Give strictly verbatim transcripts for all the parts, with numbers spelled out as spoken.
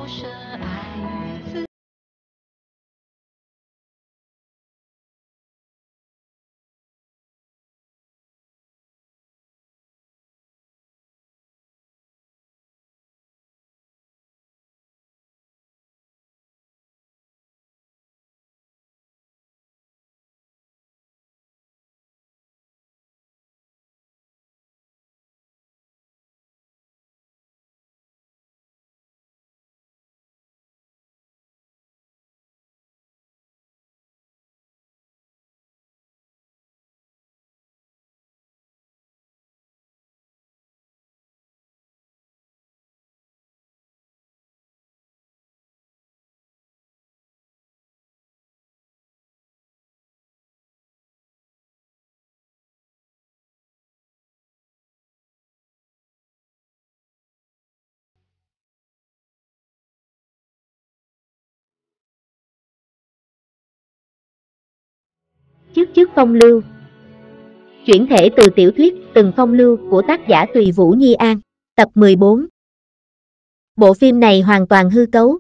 Chức chức phong lưu. Chuyển thể từ tiểu thuyết Từng phong lưu của tác giả Tùy Vũ Nhi An, tập mười bốn. Bộ phim này hoàn toàn hư cấu.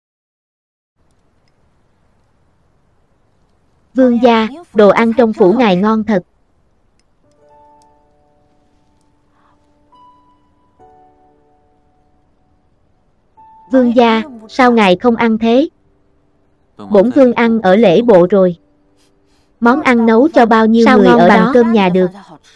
Vương gia, đồ ăn trong phủ ngài ngon thật. Vương gia, sao ngài không ăn thế? Bổn vương ăn ở lễ bộ rồi. Món ăn nấu cho bao nhiêu sao người ở bằng đó cơm nhà được.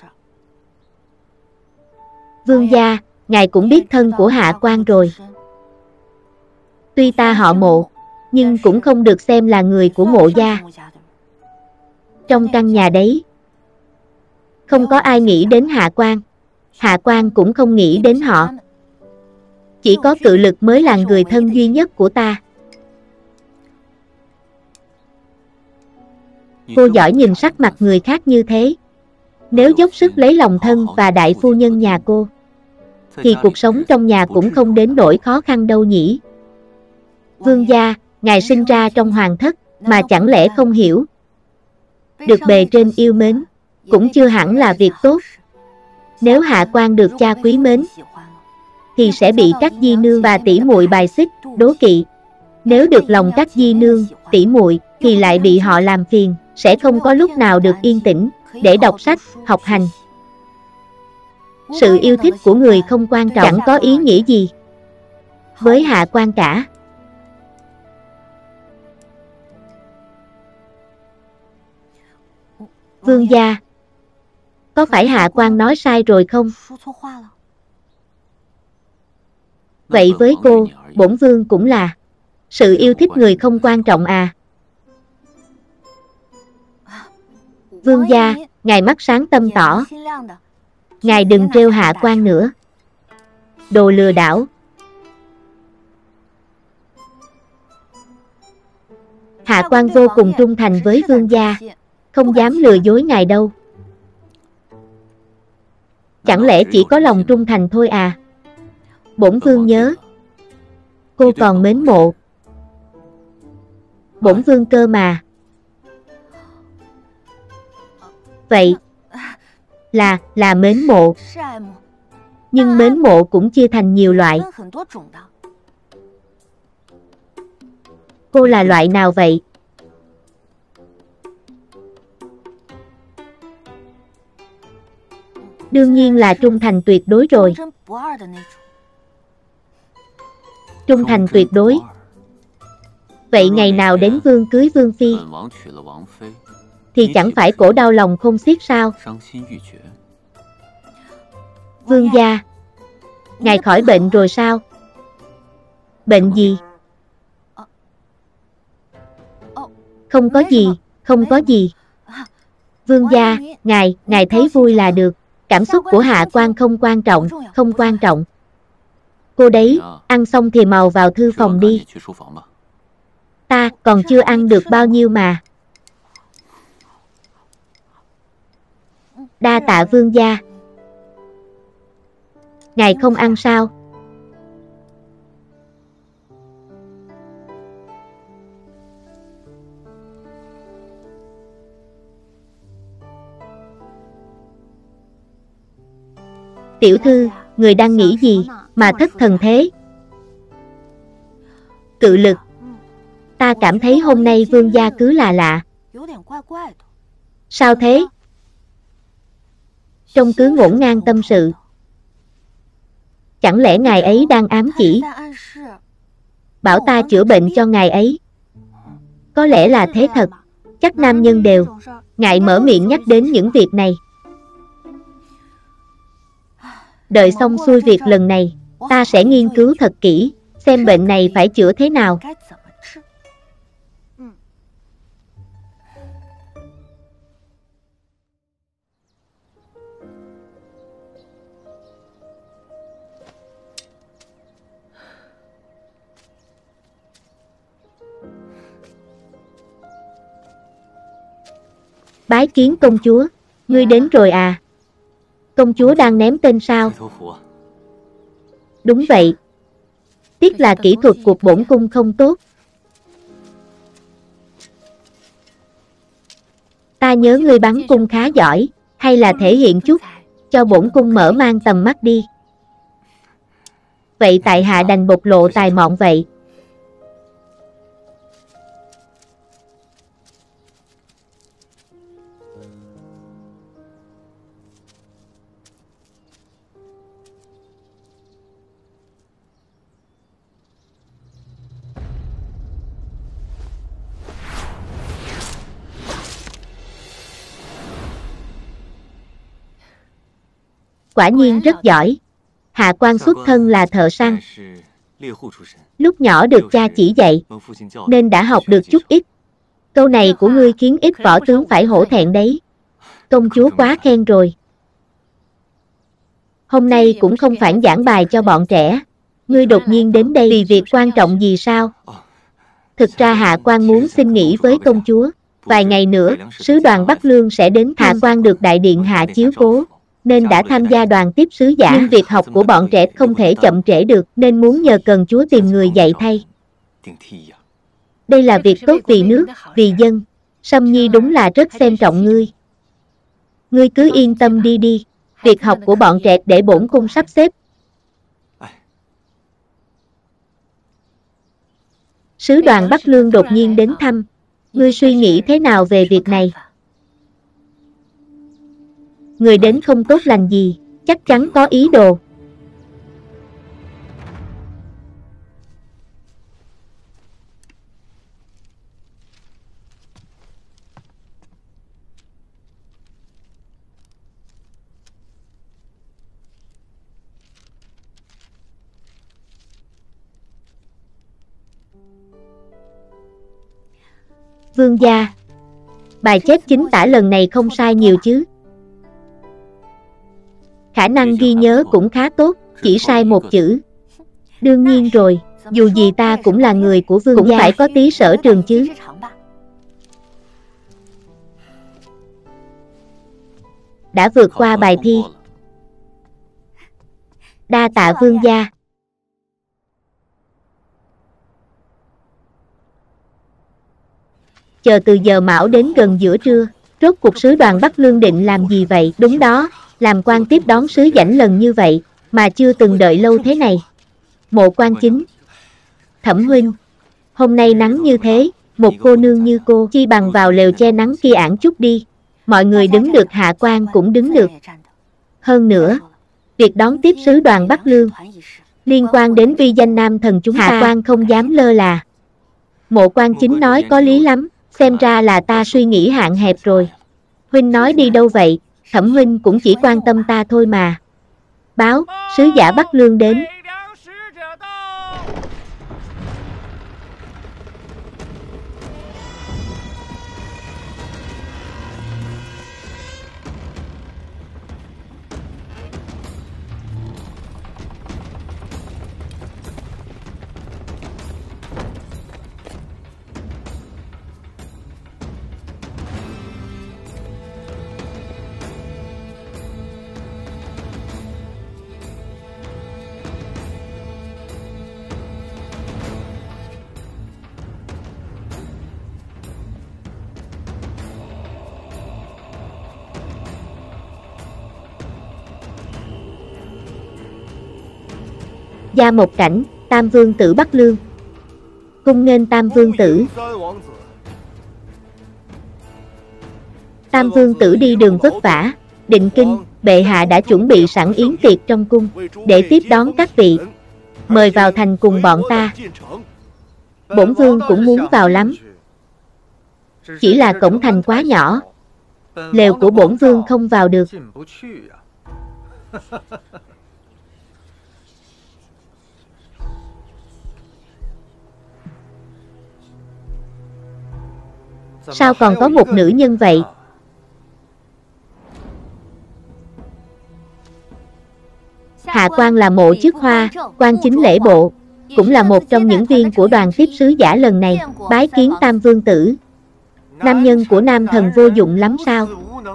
Vương gia, ngài cũng biết thân của Hạ Quan rồi. Tuy ta họ Mộ, nhưng cũng không được xem là người của Mộ gia. Trong căn nhà đấy, không có ai nghĩ đến Hạ Quan. Hạ Quan cũng không nghĩ đến họ. Chỉ có Cự Lực mới là người thân duy nhất của ta. Cô giỏi nhìn sắc mặt người khác như thế. Nếu dốc sức lấy lòng thân và đại phu nhân nhà cô, thì cuộc sống trong nhà cũng không đến nỗi khó khăn đâu nhỉ. Vương gia, ngài sinh ra trong hoàng thất, mà chẳng lẽ không hiểu. Được bề trên yêu mến, cũng chưa hẳn là việc tốt. Nếu Hạ Quan được cha quý mến, thì sẽ bị các di nương và tỷ muội bài xích, đố kỵ. Nếu được lòng các di nương, tỷ muội, thì lại bị họ làm phiền, sẽ không có lúc nào được yên tĩnh, để đọc sách, học hành. Sự yêu thích của người không quan trọng, chẳng có ý nghĩa gì với Hạ Quan cả. Vương gia, có phải Hạ Quan nói sai rồi không? Vậy với cô, bổn vương cũng là. Sự yêu thích người không quan trọng à? Vương gia, ngài mắt sáng tâm tỏ. Ngài đừng trêu Hạ Quan nữa. Đồ lừa đảo. Hạ Quan vô cùng trung thành với vương gia, không dám lừa dối ngài đâu. Chẳng lẽ chỉ có lòng trung thành thôi à? Bổn vương nhớ, cô còn mến Mộ. Bổn vương cơ mà. Vậy là, là mến Mộ. Nhưng mến Mộ cũng chia thành nhiều loại. Cô là loại nào vậy? Đương nhiên là trung thành tuyệt đối rồi. Trung thành tuyệt đối. Vậy ngày nào đến vương cưới vương phi, thì chẳng phải cổ đau lòng không xiết sao? Vương gia, ngài khỏi bệnh rồi sao? Bệnh gì? Không có gì, không có gì. Vương gia, ngài, ngài thấy vui là được. Cảm xúc của Hạ Quan không quan trọng, không quan trọng. Cô đấy, ăn xong thì màu vào thư phòng đi. Ta còn chưa ăn được bao nhiêu mà. Đa tạ vương gia. Ngài không ăn sao? Tiểu thư, người đang nghĩ gì mà thất thần thế? Cự lực. Ta cảm thấy hôm nay vương gia cứ là lạ. Sao thế? Trông cứ ngổn ngang tâm sự. Chẳng lẽ ngài ấy đang ám chỉ bảo ta chữa bệnh cho ngài ấy? Có lẽ là thế thật. Chắc nam nhân đều ngại mở miệng nhắc đến những việc này. Đợi xong xuôi việc lần này, ta sẽ nghiên cứu thật kỹ, xem bệnh này phải chữa thế nào. Bái kiến công chúa, ngươi đến rồi à? Công chúa đang ném tên sao? Đúng vậy. Tiếc là kỹ thuật của bổn cung không tốt. Ta nhớ ngươi bắn cung khá giỏi, hay là thể hiện chút, cho bổn cung mở mang tầm mắt đi. Vậy tại hạ đành bộc lộ tài mọn vậy. Quả nhiên rất giỏi. Hạ quan xuất thân là thợ săn. Lúc nhỏ được cha chỉ dạy, nên đã học được chút ít. Câu này của ngươi khiến ít võ tướng phải hổ thẹn đấy. Công chúa quá khen rồi. Hôm nay cũng không phản giảng bài cho bọn trẻ. Ngươi đột nhiên đến đây vì việc quan trọng gì sao? Thực ra hạ quan muốn xin nghỉ với công chúa. Vài ngày nữa, sứ đoàn Bắc Lương sẽ đến. Hạ quan được đại điện hạ chiếu cố, nên đã tham gia đoàn tiếp sứ giả. Nhưng việc học của bọn trẻ không thể chậm trễ được, nên muốn nhờ cần chúa tìm người dạy thay. Đây là việc tốt vì nước, vì dân. Sâm Nhi đúng là rất xem trọng ngươi. Ngươi cứ yên tâm đi đi. Việc học của bọn trẻ để bổn cung sắp xếp. Sứ đoàn Bắc Lương đột nhiên đến thăm. Ngươi suy nghĩ thế nào về việc này? Người đến không tốt lành gì, chắc chắn có ý đồ. Vương gia, bài chép chính tả lần này không sai nhiều chứ? Khả năng ghi nhớ cũng khá tốt, chỉ sai một chữ. Đương nhiên rồi, dù gì ta cũng là người của vương cũng gia, phải có tí sở trường chứ. Đã vượt qua bài thi. Đa tạ vương gia. Chờ từ giờ mão đến gần giữa trưa, rốt cuộc sứ đoàn Bắc Lương định làm gì vậy? Đúng đó, làm quan tiếp đón sứ dãnh lần như vậy, mà chưa từng đợi lâu thế này. Mộ Quan Chính. Thẩm huynh, hôm nay nắng như thế, một cô nương như cô chi bằng vào lều che nắng kia ảng chút đi. Mọi người đứng được hạ quan cũng đứng được. Hơn nữa, việc đón tiếp sứ đoàn Bắc Lương liên quan đến vi danh nam thần chúng ta, hạ quan không dám lơ là. Mộ Quan Chính nói có lý lắm, xem ra là ta suy nghĩ hạn hẹp rồi. Huynh nói đi đâu vậy? Thẩm huynh cũng chỉ quan tâm ta thôi mà. Báo, sứ giả Bắc Lương đến. Gia Một Cảnh, Tam Vương tử Bắc Lương. Cung nghênh Tam Vương Tử. Tam Vương Tử đi đường vất vả, định kinh, bệ hạ đã chuẩn bị sẵn yến tiệc trong cung, để tiếp đón các vị. Mời vào thành cùng bọn ta. Bổn vương cũng muốn vào lắm. Chỉ là cổng thành quá nhỏ, lều của bổn vương không vào được. Sao còn có một nữ nhân vậy? Hạ Quan là Mộ Chức Hoa, quan chính lễ bộ, cũng là một trong những viên của đoàn tiếp sứ giả lần này, bái kiến Tam Vương Tử. Nam nhân của nam thần vô dụng lắm sao?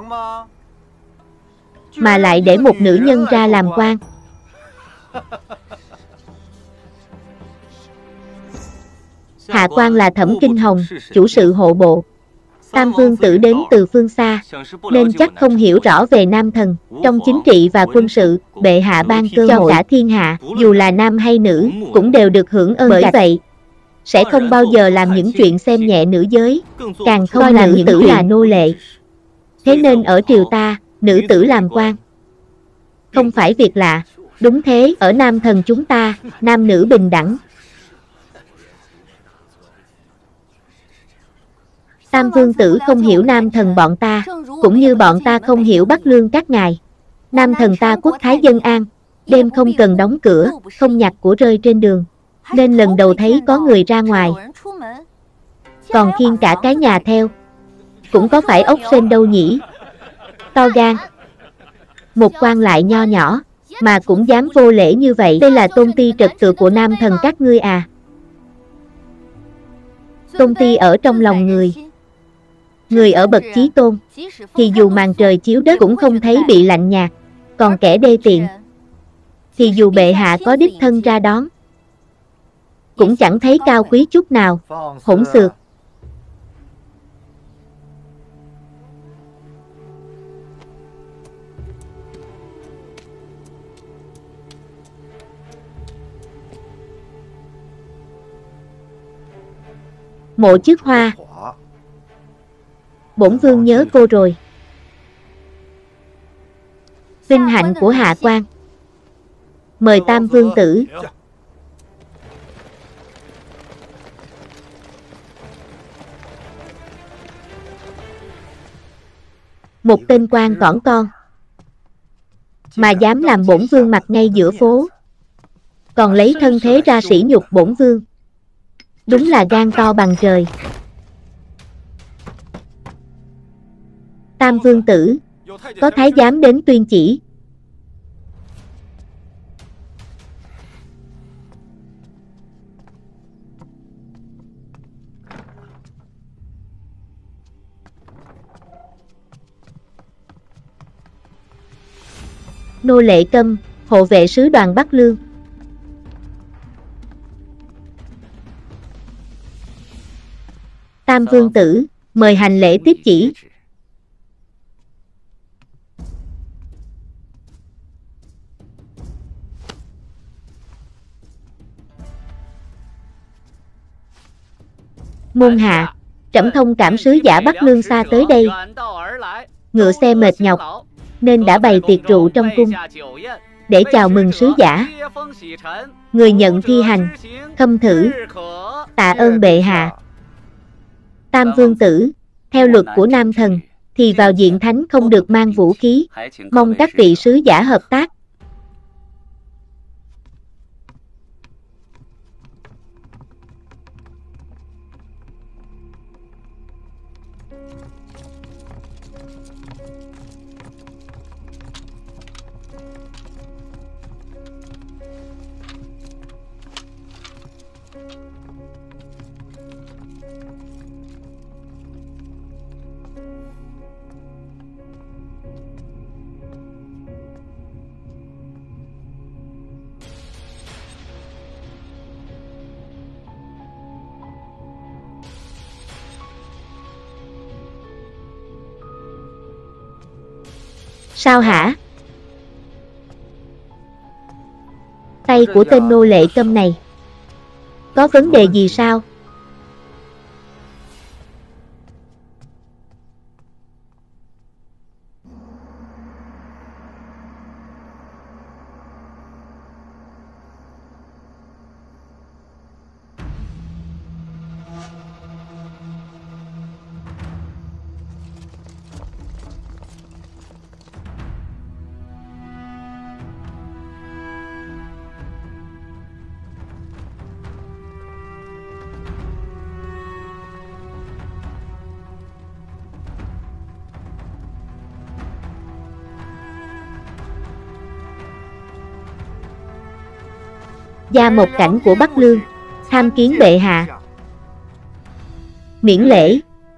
Mà lại để một nữ nhân ra làm quan. Hạ Quan là Thẩm Kinh Hồng, chủ sự hộ bộ. Tam Vương Tử đến từ phương xa, nên chắc không hiểu rõ về nam thần. Trong chính trị và quân sự, bệ hạ ban cơ cho cả thiên hạ, dù là nam hay nữ, cũng đều được hưởng ơn. Bởi vậy, sẽ không bao giờ làm những chuyện xem nhẹ nữ giới, càng không coi nữ tử là nô lệ. Thế nên ở triều ta, nữ tử làm quan không phải việc lạ. Đúng thế, ở nam thần chúng ta, nam nữ bình đẳng. Tam Vương Tử không hiểu nam thần bọn ta, cũng như bọn ta không hiểu Bắc Lương các ngài. Nam thần ta quốc thái dân an, đêm không cần đóng cửa, không nhặt của rơi trên đường, nên lần đầu thấy có người ra ngoài, còn khiêng cả cái nhà theo. Cũng có phải ốc sên đâu nhỉ? To gan. Một quan lại nho nhỏ, mà cũng dám vô lễ như vậy. Đây là tôn ti trật tự của nam thần các ngươi à? Tôn ti ở trong lòng người. Người ở bậc chí tôn, thì dù màn trời chiếu đất cũng không thấy bị lạnh nhạt. Còn kẻ đê tiện, thì dù bệ hạ có đích thân ra đón, cũng chẳng thấy cao quý chút nào. Hỗn xược. Mộ Chức Hoa, bổn vương nhớ cô rồi. Vinh hạnh của Hạ Quan. Mời Tam Vương Tử. Một tên quan cỏn con, mà dám làm bổn vương mặt ngay giữa phố, còn lấy thân thế ra sỉ nhục bổn vương. Đúng là gan to bằng trời. Tam Vương Tử, có thái giám đến tuyên chỉ. Nô lệ Câm, hộ vệ sứ đoàn Bắc Lương. Tam Vương Tử, mời hành lễ tiếp chỉ. Môn hạ, trẫm thông cảm sứ giả Bắc Lương xa tới đây, ngựa xe mệt nhọc, nên đã bày tiệc rượu trong cung, để chào mừng sứ giả. Người nhận thi hành, khâm thử. Tạ ơn bệ hạ. Tam Vương Tử, theo luật của nam thần, thì vào diện thánh không được mang vũ khí. Mong các vị sứ giả hợp tác. Sao hả? Tay của tên nô lệ Câm này có vấn đề gì sao? Gia một cảnh của Bắc Lương, tham kiến bệ hạ. Miễn lễ.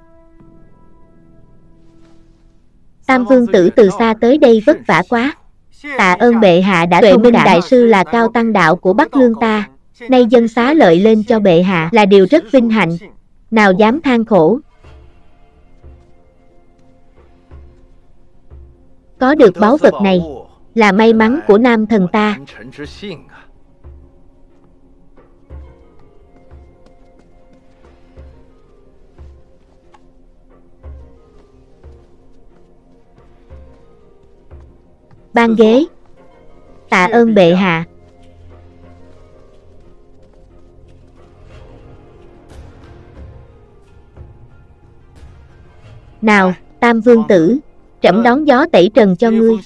Tam vương tử từ xa tới đây vất vả quá. Tạ ơn bệ hạ đã thông minh. Đại sư là cao tăng đạo của Bắc Lương ta, nay dâng xá lợi lên cho bệ hạ là điều rất vinh hạnh, nào dám than khổ. Có được báu vật này là may mắn của nam thần ta. Ban ghế. Tạ ơn bệ hạ. Nào, Tam vương tử, trẫm đón gió tẩy trần cho ngươi.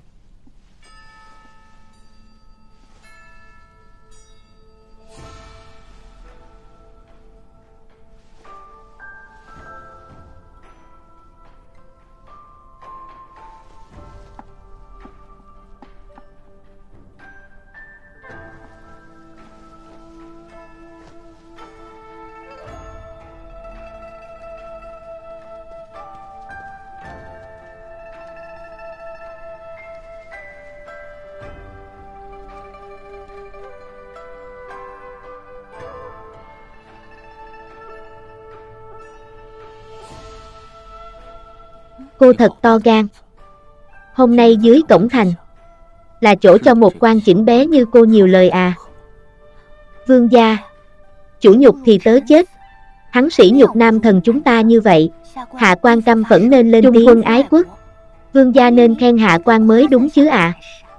Cô thật to gan. Hôm nay dưới cổng thành là chỗ cho một quan chỉnh bé như cô nhiều lời à? Vương gia, chủ nhục thì tớ chết. Hắn sỉ nhục nam thần chúng ta như vậy, hạ quan căm phẫn nên lên tiếng. Quân ái quốc, vương gia nên khen hạ quan mới đúng chứ ạ. À?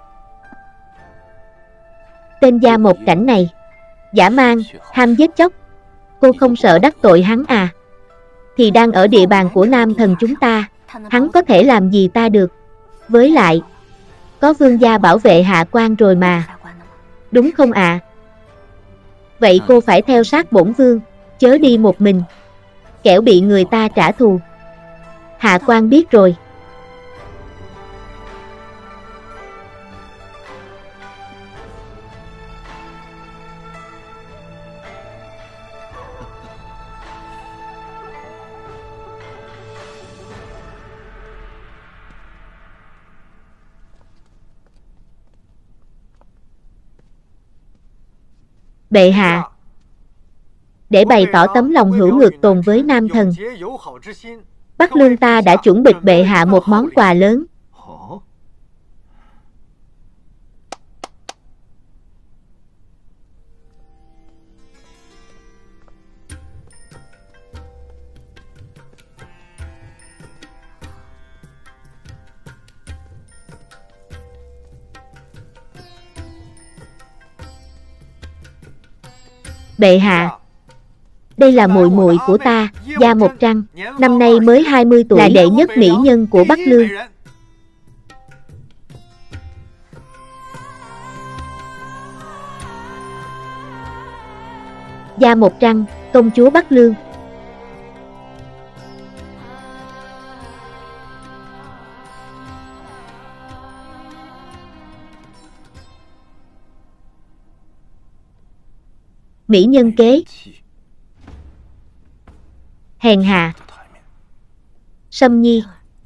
Tên Gia một cảnh này, dã man, ham giết chóc, cô không sợ đắc tội hắn à? Thì đang ở địa bàn của nam thần chúng ta, hắn có thể làm gì ta được? Với lại, có vương gia bảo vệ hạ quan rồi mà. Đúng không ạ? À? Vậy cô phải theo sát bổn vương, chớ đi một mình, kẻo bị người ta trả thù. Hạ quan biết rồi. Bệ hạ, để bày tỏ tấm lòng hữu ngược tồn với nam thần, Bắc Lương ta đã chuẩn bị bệ hạ một món quà lớn. Bệ hạ, đây là muội muội của ta, Gia Một Trăng, năm nay mới hai mươi tuổi, là đệ nhất mỹ nhân của Bắc Lương. Gia Một Trăng, công chúa Bắc Lương. Mỹ nhân kế. Hèn hạ. Sâm nhi.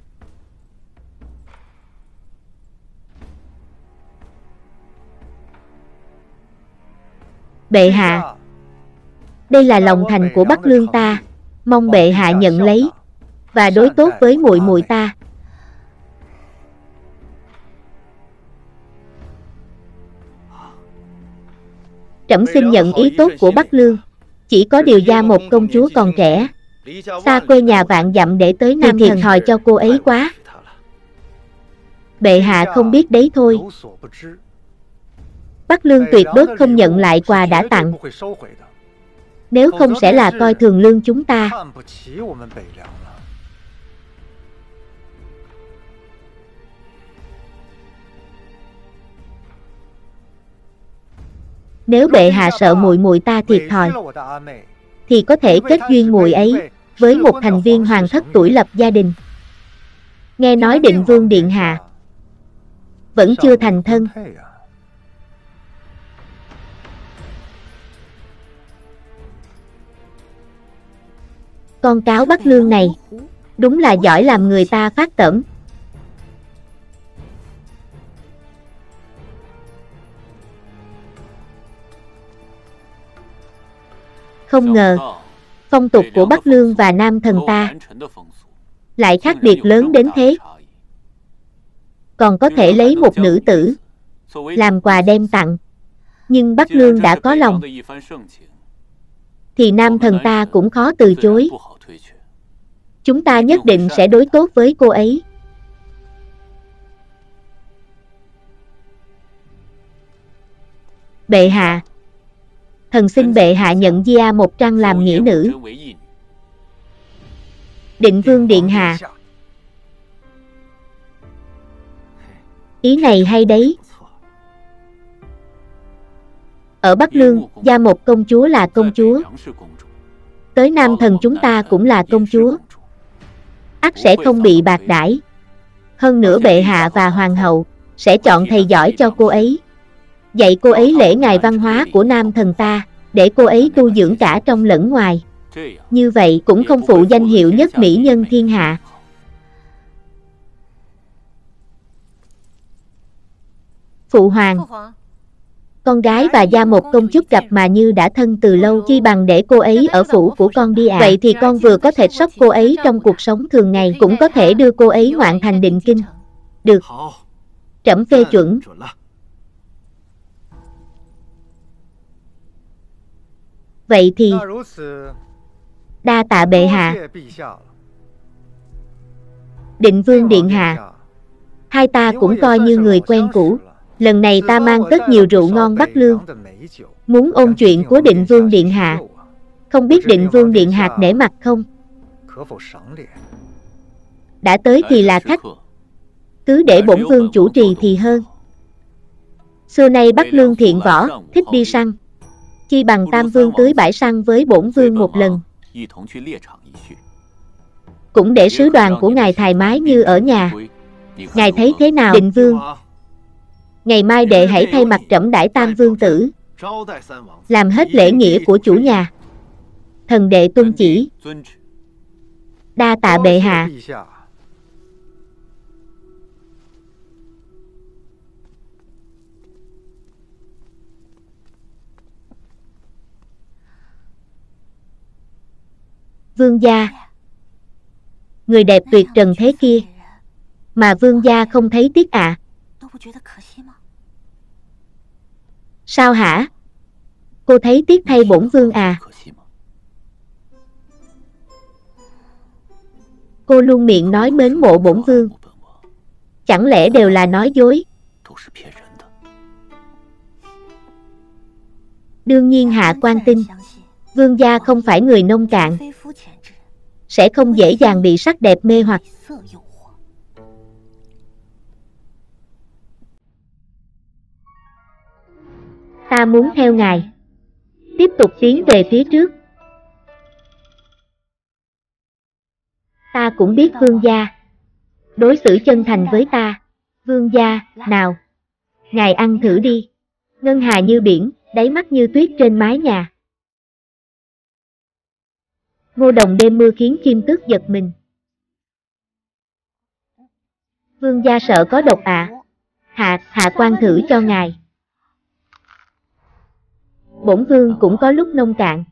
Bệ hạ, đây là lòng thành của Bắc Lương ta, mong bệ hạ nhận lấy và đối tốt với muội muội ta. Trẫm xin nhận ý tốt của Bắc Lương, chỉ có điều Gia một công chúa còn trẻ, xa quê nhà vạn dặm để tới Nam thiệt thòi cho cô ấy quá. Bệ hạ không biết đấy thôi. Bắc Lương tuyệt đối không nhận lại quà đã tặng, nếu không sẽ là coi thường Lương chúng ta. Nếu bệ hạ sợ muội muội ta thiệt thòi, thì có thể kết duyên muội ấy với một thành viên hoàng thất tuổi lập gia đình. Nghe nói Định Vương điện hạ vẫn chưa thành thân. Con cáo Bắc Lương này, đúng là giỏi làm người ta phát tởm. Không ngờ, phong tục của Bắc Lương và Nam Thần ta lại khác biệt lớn đến thế. Còn có thể lấy một nữ tử làm quà đem tặng. Nhưng Bắc Lương đã có lòng, thì Nam Thần ta cũng khó từ chối. Chúng ta nhất định sẽ đối tốt với cô ấy. Bệ hạ, thần xin bệ hạ nhận Gia Một Trăng làm nghĩa nữ. Định Vương điện hạ, ý này hay đấy. Ở Bắc Lương, Gia Một công chúa là công chúa. Tới Nam Thần chúng ta cũng là công chúa. Ắt sẽ không bị bạc đãi. Hơn nữa bệ hạ và hoàng hậu sẽ chọn thầy giỏi cho cô ấy, dạy cô ấy lễ ngài văn hóa của Nam Thần ta, để cô ấy tu dưỡng cả trong lẫn ngoài. Như vậy cũng không phụ danh hiệu nhất mỹ nhân thiên hạ. Phụ hoàng, con gái và Gia Một công chúa gặp mà như đã thân từ lâu, chi bằng để cô ấy ở phủ của con đi ạ. À. Vậy thì con vừa có thể sóc cô ấy trong cuộc sống thường ngày, cũng có thể đưa cô ấy ngoạn thành định kinh. Được, trẫm phê chuẩn. Vậy thì đa tạ bệ hạ. Định Vương điện hạ, hai ta cũng coi như người quen cũ. Lần này ta mang rất nhiều rượu ngon Bắc Lương, muốn ôn chuyện của Định Vương điện hạ. Không biết Định Vương điện hạ nể mặt không? Đã tới thì là khách, cứ để bổn vương chủ trì thì hơn. Xưa nay Bắc Lương thiện võ, thích đi săn, chi bằng Tam Vương cưới bãi săn với bổn vương một lần. Cũng để sứ đoàn của ngài thoải mái như ở nhà. Ngài thấy thế nào? Định Vương, ngày mai đệ hãy thay mặt trẫm đãi Tam Vương tử, làm hết lễ nghĩa của chủ nhà. Thần đệ tuân chỉ. Đa tạ bệ hạ. Vương gia, người đẹp tuyệt trần thế kia, mà vương gia không thấy tiếc ạ? À? Sao hả? Cô thấy tiếc thay bổn vương à? Cô luôn miệng nói mến mộ bổn vương, chẳng lẽ đều là nói dối? Đương nhiên hạ quan tin, vương gia không phải người nông cạn, sẽ không dễ dàng bị sắc đẹp mê hoặc. Ta muốn theo ngài, tiếp tục tiến về phía trước. Ta cũng biết vương gia đối xử chân thành với ta. Vương gia, nào, ngài ăn thử đi. Ngân hà như biển, đáy mắt như tuyết trên mái nhà. Ngô đồng đêm mưa khiến chim tước giật mình. Vương gia sợ có độc ạ? À? Hạ, hạ quan thử cho ngài. Bổn vương cũng có lúc nông cạn.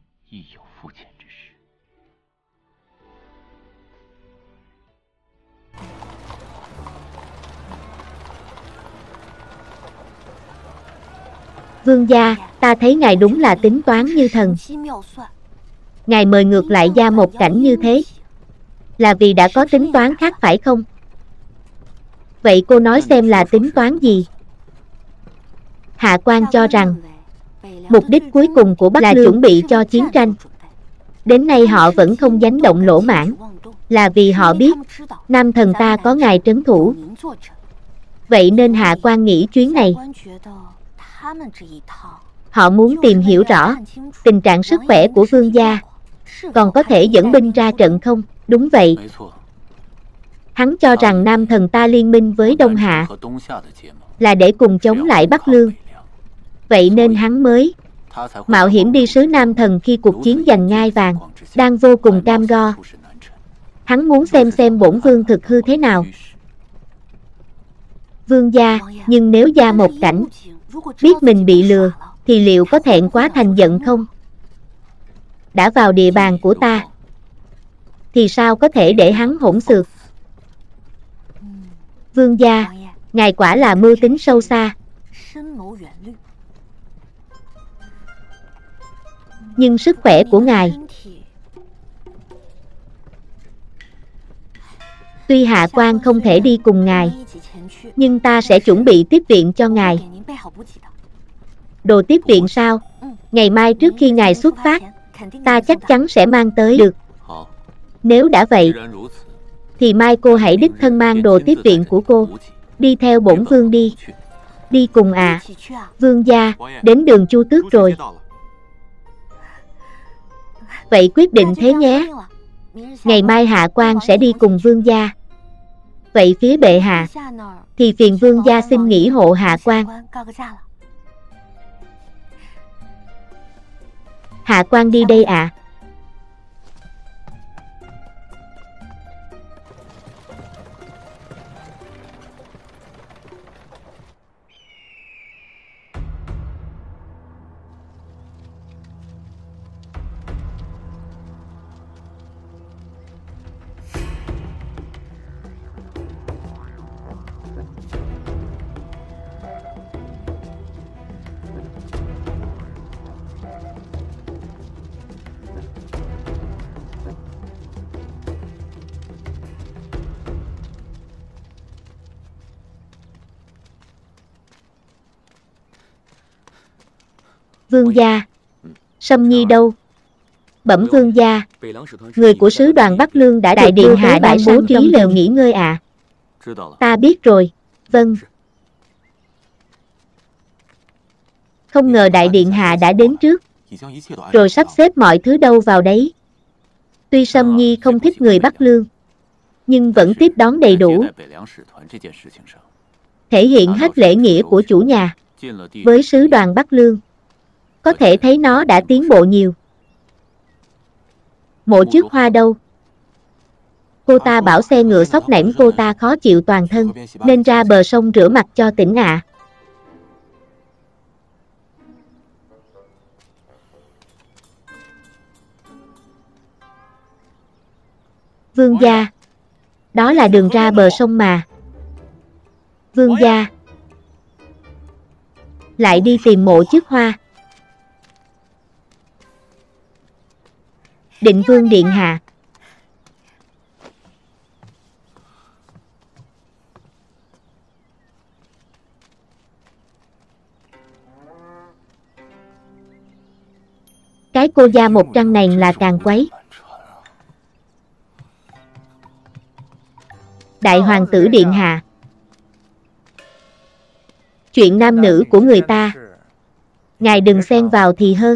Vương gia, ta thấy ngài đúng là tính toán như thần. Ngài mời ngược lại Gia Một cảnh như thế, là vì đã có tính toán khác phải không? Vậy cô nói xem là tính toán gì? Hạ quan cho rằng, mục đích cuối cùng của Bắc Lương là chuẩn bị cho chiến tranh. Đến nay họ vẫn không dám động lỗ mãng, là vì họ biết Nam Thần ta có ngài trấn thủ. Vậy nên hạ quan nghĩ chuyến này, họ muốn tìm hiểu rõ tình trạng sức khỏe của vương gia, còn có thể dẫn binh ra trận không? Đúng vậy. Hắn cho rằng Nam Thần ta liên minh với Đông Hạ là để cùng chống lại Bắc Lương. Vậy nên hắn mới mạo hiểm đi xứ Nam Thần khi cuộc chiến giành ngai vàng đang vô cùng cam go. Hắn muốn xem xem bổn vương thực hư thế nào. Vương gia, nhưng nếu Gia Một Cảnh biết mình bị lừa, thì liệu có thẹn quá thành giận không? Đã vào địa bàn của ta, thì sao có thể để hắn hỗn xược? Vương gia, ngài quả là mưu tính sâu xa. Nhưng sức khỏe của ngài, tuy hạ quan không thể đi cùng ngài, nhưng ta sẽ chuẩn bị tiếp viện cho ngài. Đồ tiếp viện sao? Ngày mai trước khi ngài xuất phát, ta chắc chắn sẽ mang tới được. Nếu đã vậy, thì mai cô hãy đích thân mang đồ tiếp viện của cô, đi theo bổn vương đi. Đi cùng à? Vương gia, đến đường Chu Tước rồi. Vậy quyết định thế nhé. Ngày mai hạ quan sẽ đi cùng vương gia. Vậy phía bệ hạ, thì phiền vương gia xin nghỉ hộ hạ quan. Hạ quan đi đây ạ. À. Vương gia, Sâm Nhi đâu? Bẩm vương gia, người của sứ đoàn Bắc Lương đã đại điện hạ đã bố trí lều nghỉ ngơi ạ. À. Ta biết rồi, vâng. Không ngờ đại điện hạ đã đến trước, rồi sắp xếp mọi thứ đâu vào đấy. Tuy Sâm Nhi không thích người Bắc Lương, nhưng vẫn tiếp đón đầy đủ, thể hiện hết lễ nghĩa của chủ nhà với sứ đoàn Bắc Lương. Có thể thấy nó đã tiến bộ nhiều. Mộ Trước Hoa đâu? Cô ta bảo xe ngựa xóc nẻm cô ta khó chịu toàn thân, nên ra bờ sông rửa mặt cho tỉnh ạ. À. Vương gia, đó là đường ra bờ sông mà. Vương gia lại đi tìm Mộ Trước Hoa. Định vương điện hạ. Cái cô Gia Một Trăng này là càng quấy. Đại hoàng tử điện hạ, chuyện nam nữ của người ta, ngài đừng xen vào thì hơn.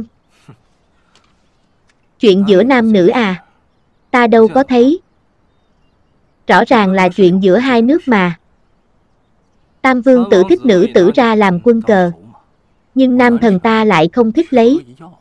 Chuyện giữa nam nữ à? Ta đâu có thấy. Rõ ràng là chuyện giữa hai nước mà. Tam vương tử thích nữ tử ra làm quân cờ, nhưng nam thần ta lại không thích lấy.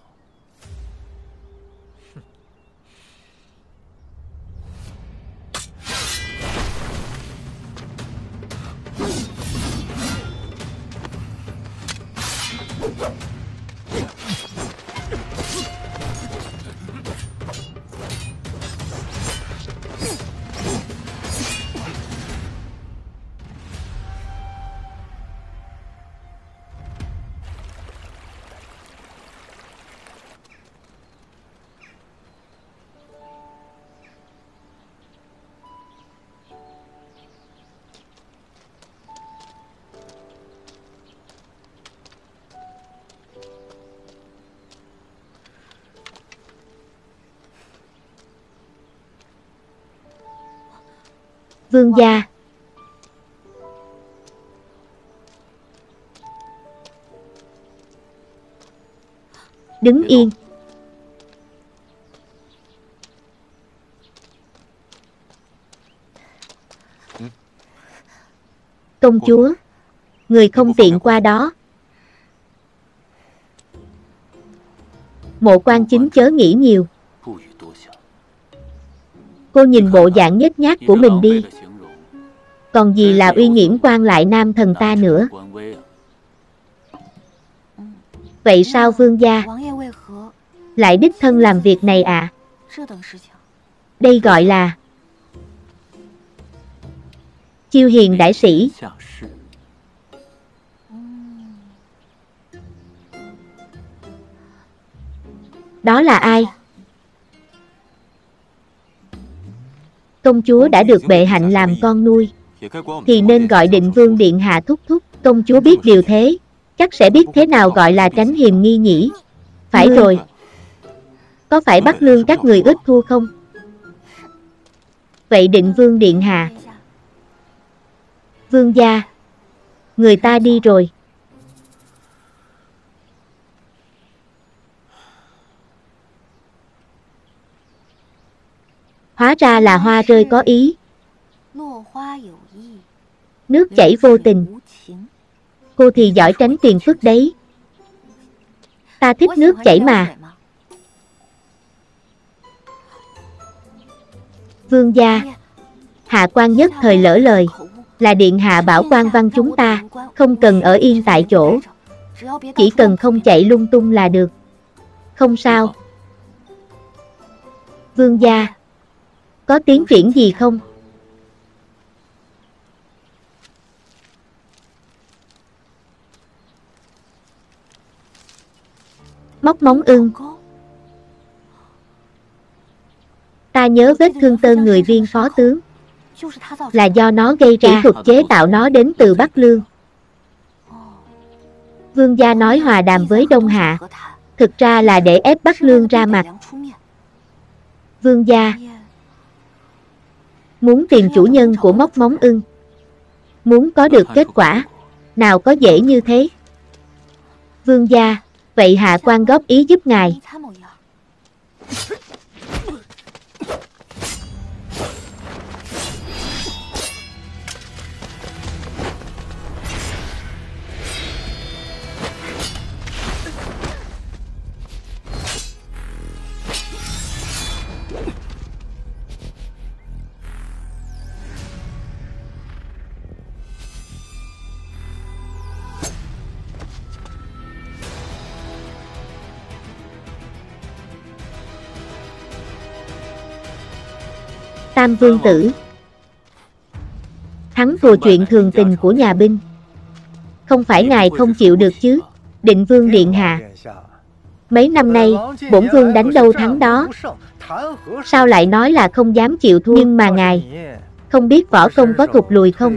Vương gia, đứng yên. Công chúa, người không tiện qua đó. Mộ Quan Chính chớ nghĩ nhiều. Cô nhìn bộ dạng nhếch nhác của mình đi. Còn gì là uy nghiễm quan lại nam thần ta nữa. Vậy sao vương gia lại đích thân làm việc này ạ? À? Đây gọi là chiêu hiền đại sĩ. Đó là ai? Công chúa đã được bệ hạnh làm con nuôi, thì nên gọi Định Vương điện hạ thúc thúc. Công chúa biết điều thế, chắc sẽ biết thế nào gọi là tránh hiềm nghi nhỉ. Phải rồi. Có phải bắt lương các người ít thua không? Vậy Định Vương điện hạ. Vương gia, người ta đi rồi. Hóa ra là hoa rơi có ý. Nước chảy vô tình. Cô thì giỏi tránh phiền phức đấy. Ta thích nước chảy mà. Vương gia, hạ quan nhất thời lỡ lời. Là điện hạ bảo quan văn chúng ta không cần ở yên tại chỗ, chỉ cần không chạy lung tung là được. Không sao. Vương gia, có tiến triển gì không? Móc móng ưng. Ta nhớ vết thương tơn người viên phó tướng là do nó gây ra. Kỹ thuật chế tạo nó đến từ Bắc Lương. Vương gia nói hòa đàm với Đông Hạ, thực ra là để ép Bắc Lương ra mặt. Vương gia muốn tìm chủ nhân của móc móng ưng, muốn có được kết quả, nào có dễ như thế. Vương gia, vậy hạ quan góp ý giúp ngài. Tam vương tử. Thắng thua chuyện thường tình của nhà binh. Không phải ngài không chịu được chứ? Định Vương điện hạ, mấy năm nay bổn vương đánh đâu thắng đó, sao lại nói là không dám chịu thua? Nhưng mà ngài không biết võ công có thụt lùi không?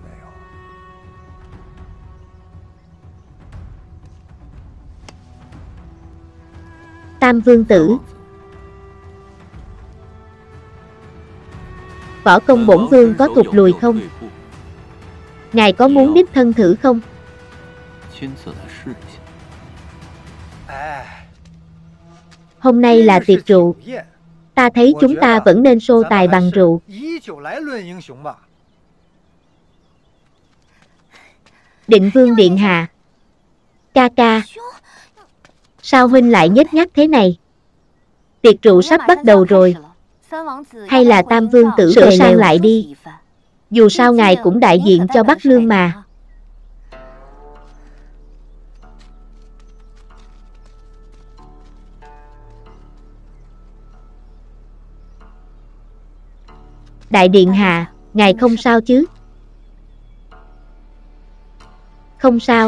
Tam vương tử, võ công bổn vương có thụt lùi không? Ngài có muốn đích thân thử không? Hôm nay là tiệc rượu, ta thấy chúng ta vẫn nên so tài bằng rượu. Định Vương điện hạ. Ca ca, sao huynh lại nhếch nhác thế này? Tiệc rượu sắp bắt đầu rồi. Hay là Tam vương tử sửa sang lại đi. Dù sao ngài cũng đại diện cho Bắc Lương mà. Đại điện hạ, ngài không sao chứ? Không sao.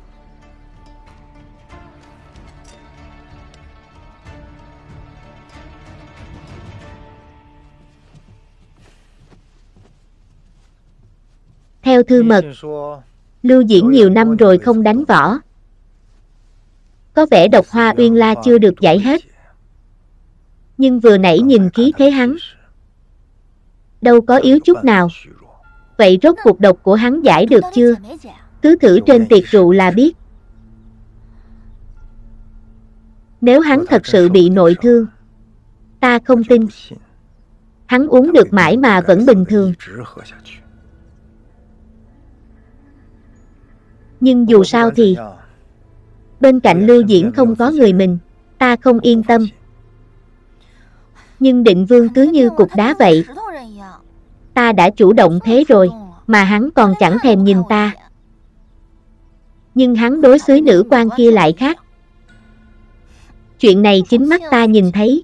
Theo thư mật, Lưu Diễn nhiều năm rồi không đánh võ. Có vẻ độc hoa uyên la chưa được giải hết. Nhưng vừa nãy nhìn khí thế hắn, đâu có yếu chút nào. Vậy rốt cuộc độc của hắn giải được chưa? Cứ thử trên tiệc rượu là biết. Nếu hắn thật sự bị nội thương, ta không tin hắn uống được mãi mà vẫn bình thường. Nhưng dù sao thì bên cạnh Lưu Diễn không có người mình. Ta không yên tâm. Nhưng Định Vương cứ như cục đá vậy. Ta đã chủ động thế rồi, mà hắn còn chẳng thèm nhìn ta. Nhưng hắn đối xứ nữ quan kia lại khác. Chuyện này chính mắt ta nhìn thấy.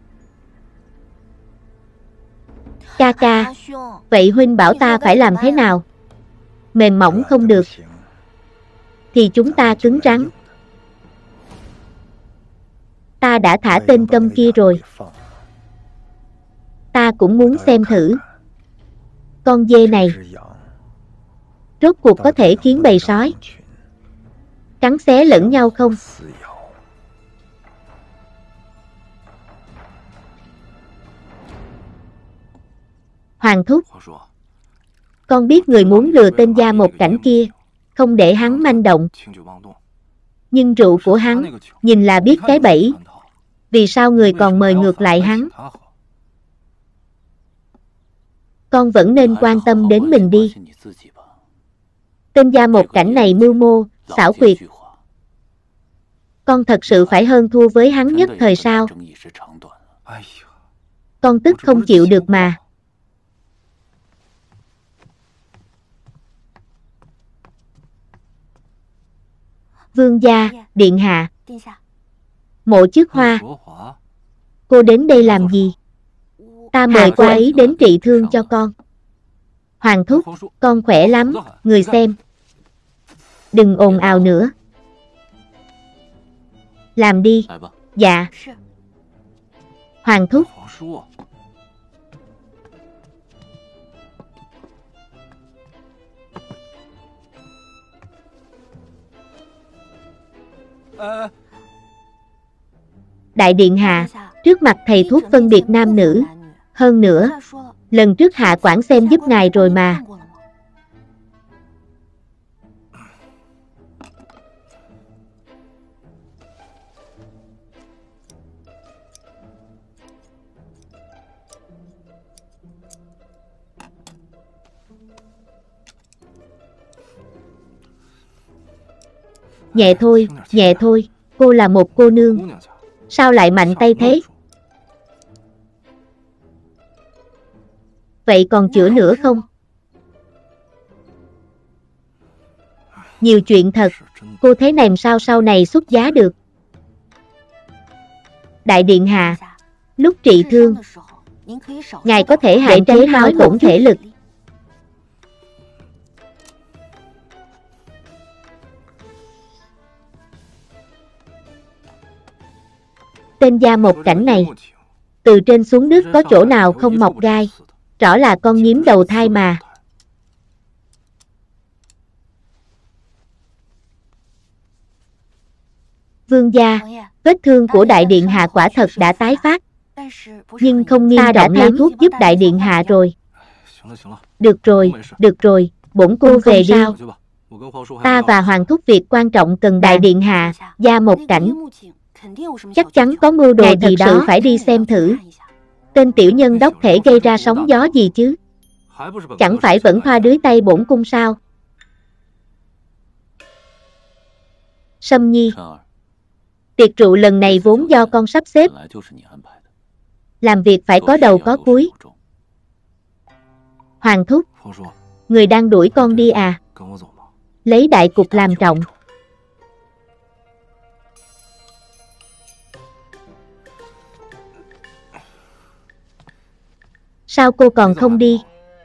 Ca ca, vậy huynh bảo ta phải làm thế nào? Mềm mỏng không được, thì chúng ta cứng rắn. Ta đã thả tên câm kia rồi. Ta cũng muốn xem thử. Con dê này rốt cuộc có thể khiến bầy sói cắn xé lẫn nhau không? Hoàng thúc, con biết người muốn lừa tên Gia Một Cảnh kia, không để hắn manh động. Nhưng rượu của hắn, nhìn là biết cái bẫy. Vì sao người còn mời ngược lại hắn? Con vẫn nên quan tâm đến mình đi. Tên Gia Một Cảnh này mưu mô, xảo quyệt. Con thật sự phải hơn thua với hắn nhất thời sao? Con tức không chịu được mà. Vương gia, điện hạ. Mộ Chức Hoa. Cô đến đây làm gì? Ta mời cô ấy đến trị thương cho con. Hoàng thúc, con khỏe lắm, người xem. Đừng ồn ào nữa. Làm đi. Dạ. Hoàng thúc. Đại điện hạ, trước mặt thầy thuốc phân biệt nam nữ. Hơn nữa, lần trước hạ quản xem giúp ngài rồi mà. Nhẹ thôi, nhẹ thôi, cô là một cô nương. Sao lại mạnh tay thế? Vậy còn chữa nữa không? Nhiều chuyện thật, cô thế này sao sau này xuất giá được? Đại điện hạ, lúc trị thương, ngài có thể hạn chế nói tổn thể lực. Tên Gia Một Cảnh này, từ trên xuống nước có chỗ nào không mọc gai, rõ là con nhím đầu thai mà. Vương gia, vết thương của đại điện hạ quả thật đã tái phát, nhưng không nghiêm trọng lắm. Ta đã thay thuốc giúp đại điện hạ rồi. Được rồi, được rồi, bổn cung về đi. Ta và Hoàng thúc việc quan trọng cần đại điện hạ, Gia Một Cảnh. Chắc chắn có mưu đồ gì đó, phải đi xem thử. Tên tiểu nhân đốc thể gây ra sóng gió gì chứ? Chẳng phải vẫn thoa đưới tay bổn cung sao? Sâm Nhi, tiệc rượu lần này vốn do con sắp xếp. Làm việc phải có đầu có cuối. Hoàng thúc, người đang đuổi con đi à? Lấy đại cục làm trọng. Sao cô còn không đi?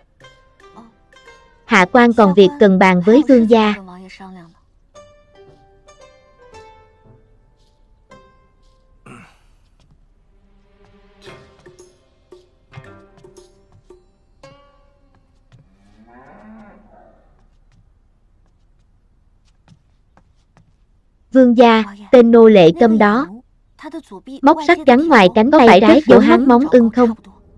Hạ quan còn việc cần bàn với vương gia. Vương gia, tên nô lệ câm đó, móc sắt gắn ngoài cánh tay trái của hắn móng ưng không?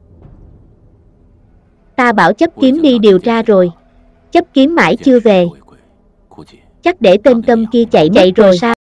Ta bảo chấp kiếm đi điều tra rồi, chấp kiếm mãi chưa về. Chắc để tên câm kia chạy chạy rồi sao?